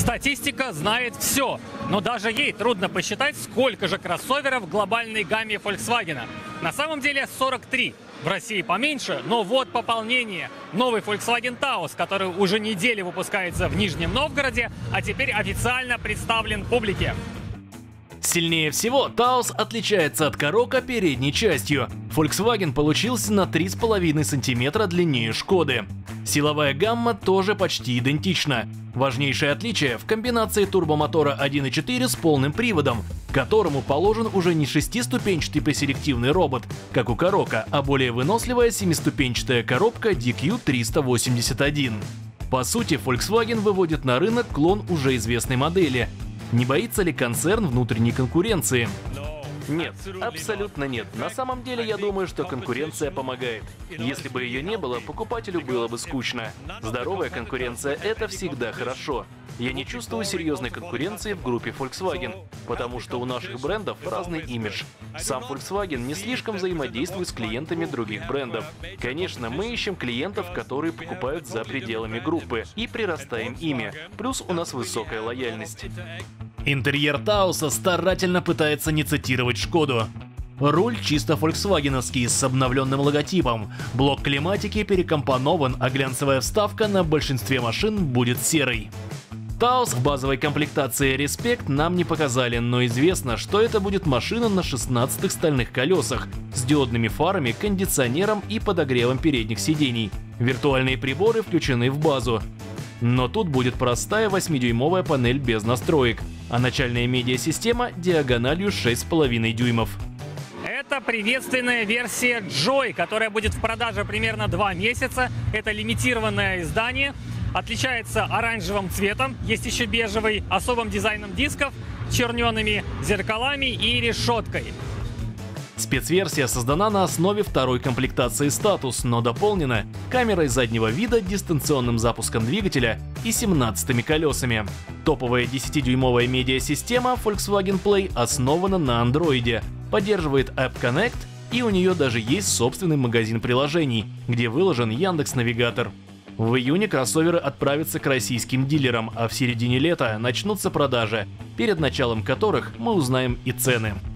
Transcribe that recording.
Статистика знает все, но даже ей трудно посчитать, сколько же кроссоверов в глобальной гамме Volkswagen. На самом деле 43. В России поменьше, но вот пополнение. Новый Volkswagen Taos, который уже неделю выпускается в Нижнем Новгороде, а теперь официально представлен публике. Сильнее всего Taos отличается от Karoqa передней частью. Volkswagen получился на 3,5 см длиннее Шкоды. Силовая гамма тоже почти идентична. Важнейшее отличие в комбинации турбомотора 1.4 с полным приводом, которому положен уже не шестиступенчатый преселективный робот, как у Karoqa, а более выносливая семиступенчатая коробка DQ381. По сути, Volkswagen выводит на рынок клон уже известной модели. Не боится ли концерн внутренней конкуренции? Нет, абсолютно нет. На самом деле, я думаю, что конкуренция помогает. Если бы ее не было, покупателю было бы скучно. Здоровая конкуренция – это всегда хорошо. Я не чувствую серьезной конкуренции в группе Volkswagen, потому что у наших брендов разный имидж. Сам Volkswagen не слишком взаимодействует с клиентами других брендов. Конечно, мы ищем клиентов, которые покупают за пределами группы, и прирастаем ими. Плюс у нас высокая лояльность. Интерьер Таоса старательно пытается не цитировать Шкоду. Руль чисто фольксвагеновский с обновленным логотипом. Блок климатики перекомпонован, а глянцевая вставка на большинстве машин будет серой. Taos в базовой комплектации Respect нам не показали, но известно, что это будет машина на 16-х стальных колесах с диодными фарами, кондиционером и подогревом передних сидений. Виртуальные приборы включены в базу. Но тут будет простая 8-дюймовая панель без настроек, а начальная медиасистема диагональю 6,5 дюймов. Это приветственная версия Joy, которая будет в продаже примерно 2 месяца. Это лимитированное издание. Отличается оранжевым цветом, есть еще бежевый, особым дизайном дисков, чернеными зеркалами и решеткой. Спецверсия создана на основе второй комплектации Status, но дополнена камерой заднего вида, дистанционным запуском двигателя и 17 колесами. Топовая 10-дюймовая медиасистема Volkswagen Play основана на Android, поддерживает App Connect, и у нее даже есть собственный магазин приложений, где выложен Яндекс.Навигатор. В июне кроссоверы отправятся к российским дилерам, а в середине лета начнутся продажи, перед началом которых мы узнаем и цены.